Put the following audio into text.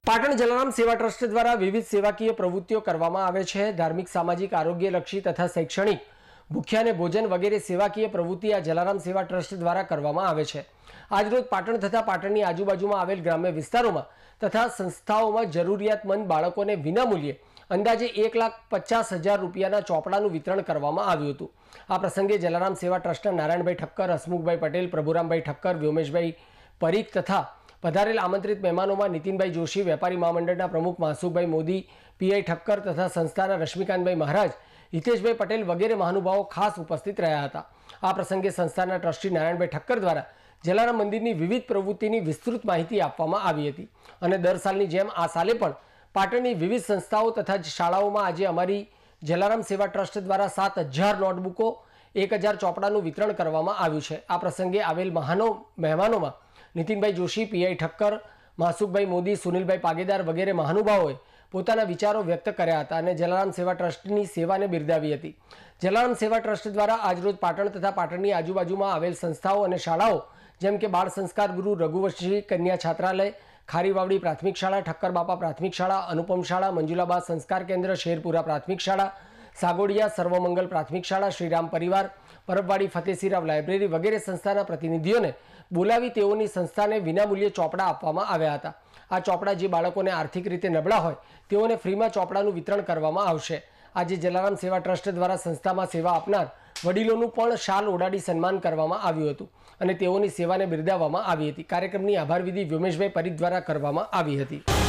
પાટણ જલારામ સેવા ટ્રસ્ટ દ્વારા વિવિધ સેવાકીય પ્રવૃત્તિઓ કરવામાં આવે છે। ધાર્મિક, સામાજિક, આરોગ્યલક્ષી તથા શૈક્ષણિક, ભૂખ્યા અને ભોજન વગેરે સેવાકીય પ્રવૃત્તિ આ જલારામ સેવા ટ્રસ્ટ દ્વારા કરવામાં આવે છે। આજરોજ પાટણ તથા પાટણની આજુબાજુમાં આવેલ ગ્રામ્ય વિસ્તારોમાં તથા સંસ્થાઓમાં જરૂરિયાતમંદ બાળકોને વિનામૂલ્યે અંદાજે 1,50,000 રૂપિયાના ચોપડાનું વિતરણ કરવામાં આવ્યું હતું। આ પ્રસંગે જલારામ સેવા ટ્રસ્ટના નારાયણભાઈ ઠક્કર, હસમુખભાઈ પટેલ, પ્રભુરામભાઈ ઠક્કર, વ્યોમેશભાઈ પરીખ તથા પધારેલ આમંત્રિત મહેમાનોમાં નીતિનભાઈ જોશી, વેપારી મહામંડળના પ્રમુખ માસુકભાઈ મોદી, પીઆઈ ઠક્કર તથા સંસ્થાના રશ્મિકાંતભાઈ મહારાજ, હિતેશભાઈ પટેલ વગેરે મહાનુભાવો ખાસ ઉપસ્થિત રહ્યા હતા। આ પ્રસંગે સંસ્થાના ટ્રસ્ટી નારાયણભાઈ ઠક્કર દ્વારા જલારામ મંદિરની વિવિધ પ્રવૃત્તિની વિસ્તૃત માહિતી આપવામાં આવી હતી અને દર સાલની જેમ આ સાલે પણ પાટણની વિવિધ સંસ્થાઓ તથા શાળાઓમાં આજે અમારી જલારામ સેવા ટ્રસ્ટ દ્વારા 7,000 નોટબુકો, 1,000 ચોપડાનું વિતરણ કરવામાં આવ્યું છે। આ પ્રસંગે આવેલ મહેમાનોમાં નીતિનભાઈ જોશી, પીઆઈ ઠક્કર, માસુકભાઈ મોદી, સુનિલભાઈ પાગેદાર વગેરે મહાનુભાવોએ પોતાના વિચારો વ્યક્ત કર્યા હતા અને જલારામ સેવા ટ્રસ્ટની સેવાને બિરદાવી હતી। જલારામ સેવા ટ્રસ્ટ દ્વારા આજરોજ પાટણ તથા પાટણની આજુબાજુમાં આવેલ સંસ્થાઓ અને શાળાઓ જેમ કે બાળ સંસ્કાર ગુરુ રઘુવંશી કન્યા છાત્રાલય, ખારીવાવડી પ્રાથમિક શાળા, ઠક્કર બાપા પ્રાથમિક શાળા, અનુપમ શાળા, મંજુલાબા સંસ્કાર કેન્દ્ર, શેરપુરા પ્રાથમિક શાળા, સાગોડિયા સર્વમંગલ પ્રાથમિક શાળા, શ્રીરામ પરિવાર, પરબવાડી ફતેસિંહરાવ લાઇબ્રેરી વગેરે સંસ્થાના પ્રતિનિધિઓને બોલાવી તેઓની સંસ્થાને વિનામૂલ્યે ચોપડા આપવામાં આવ્યા હતા। આ ચોપડા જે બાળકોને આર્થિક રીતે નબળા હોય તેઓને ફ્રીમાં ચોપડાનું વિતરણ કરવામાં આવશે। આજે જલારામ સેવા ટ્રસ્ટ દ્વારા સંસ્થામાં સેવા આપનાર વડીલોનું પણ શાલ ઓઢાડી સન્માન કરવામાં આવ્યું હતું અને તેઓની સેવાને બિરદાવવામાં આવી હતી। કાર્યક્રમની આભાર વિધિ વ્યોમેશભાઈ પરીખ દ્વારા કરવામાં આવી હતી।